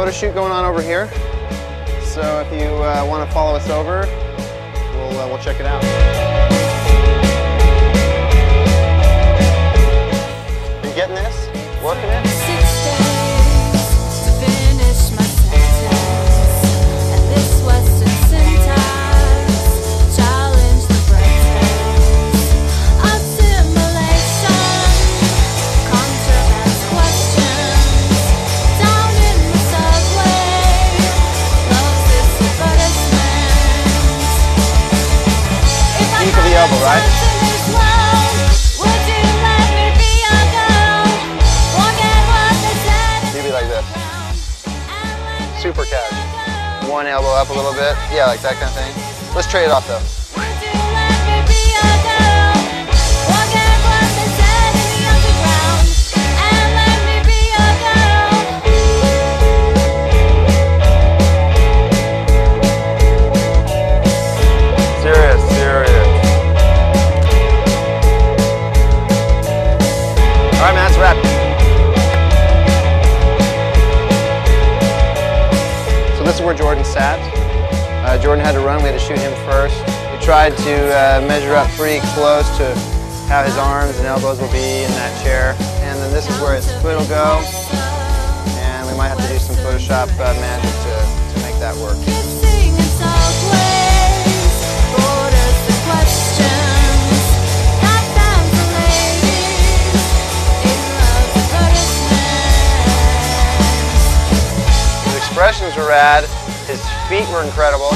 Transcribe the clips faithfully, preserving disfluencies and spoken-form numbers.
photo shoot going on over here. So if you uh, want to follow us over, we'll, uh, we'll check it out. Are you getting this? Working it? Elbow, right? Maybe like this. Super catch. One elbow up a little bit. Yeah, like that kind of thing. Let's trade it off though. This is where Jordan sat. Uh, Jordan had to run, we had to shoot him first. We tried to uh, measure up pretty close to how his arms and elbows will be in that chair. And then this is where his foot will go. And we might have to do some Photoshop uh, magic to, to make that work. Expressions were rad, his feet were incredible.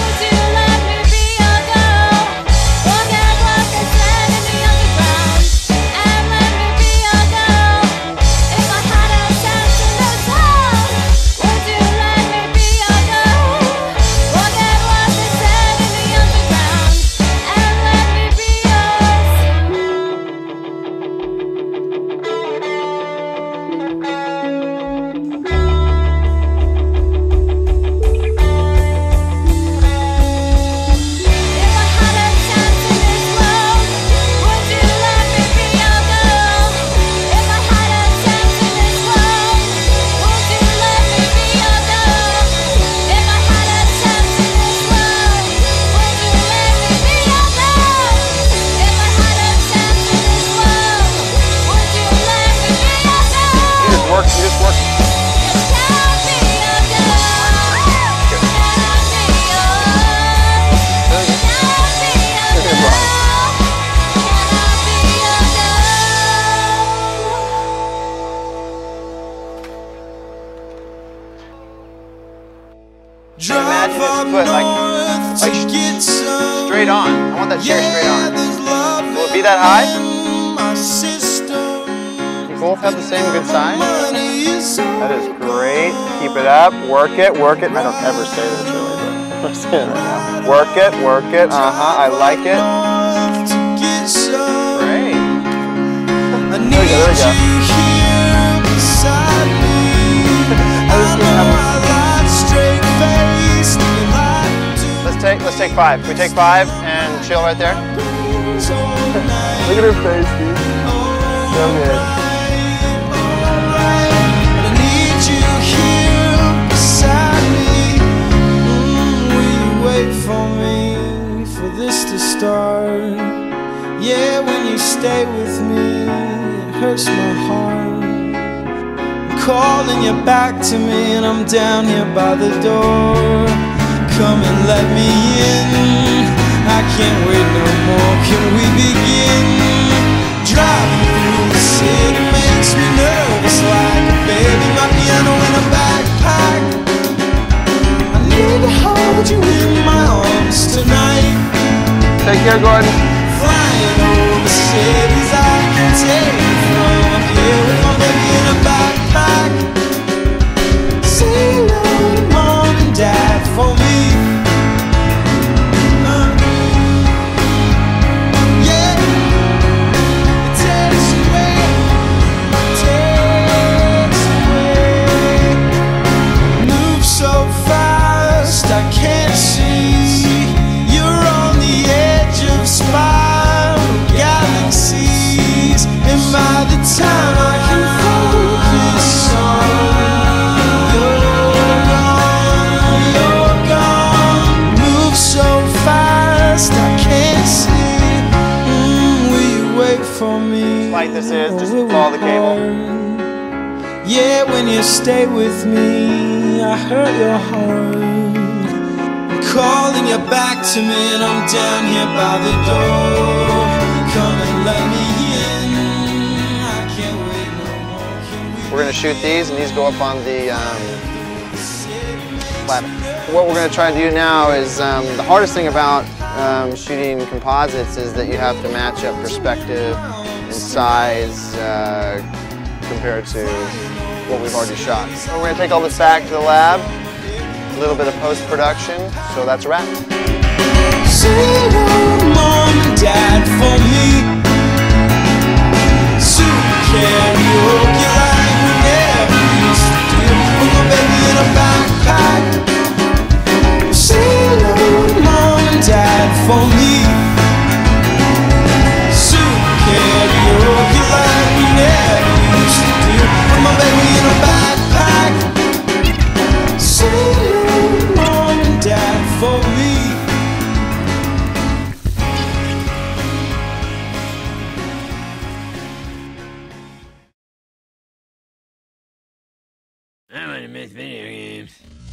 Imagine his foot like, like straight on. I want that chair straight on. Will it be that high? You both have the same good size? That is great. Keep it up. Work it, work it. I don't ever say this really, but I'm saying it right now. Work it, work it. Uh-huh, I like it. Great. There we go, there we go. Let's take, let's take five. Can we take five and chill right there? Look at her face, dude. So good. I need you here beside me. Mm, will you wait for me for this to start? Yeah, when you stay with me, it hurts my heart. I'm calling you back to me, and I'm down here by the door. Come and let me in. I can't wait no more. Can we begin? Driving through the city makes me nervous like a baby. My piano in a backpack. I need to hold you in my arms tonight. Take care, Gordon. Flying over cities I can take you from. I'm here with my baby in a backpack. Say hello to mom and dad for me. I can't see, you're on the edge of spite. this is. Just follow the cable. Yeah, when you stay with me, I hurt your heart. I'm calling you back to me, and I'm down here by the door. Come and let me in. I can't wait no more. We're gonna shoot these, and these go up on the um, platter. What we're gonna try to do now is um, the hardest thing about um, shooting composites is that you have to match up perspective and size uh, compared to what we've already shot. So we're gonna take all this back to the lab, a little bit of post-production, so that's a wrap. Say no, Mom and Dad, for me. Super karaoke like we never used to do. With my baby in a backpack. Say no, Mom and Dad, for me. Super karaoke like we never used to do. With my baby in a backpack. Say no, Mom and Dad, for me. I want to miss video games.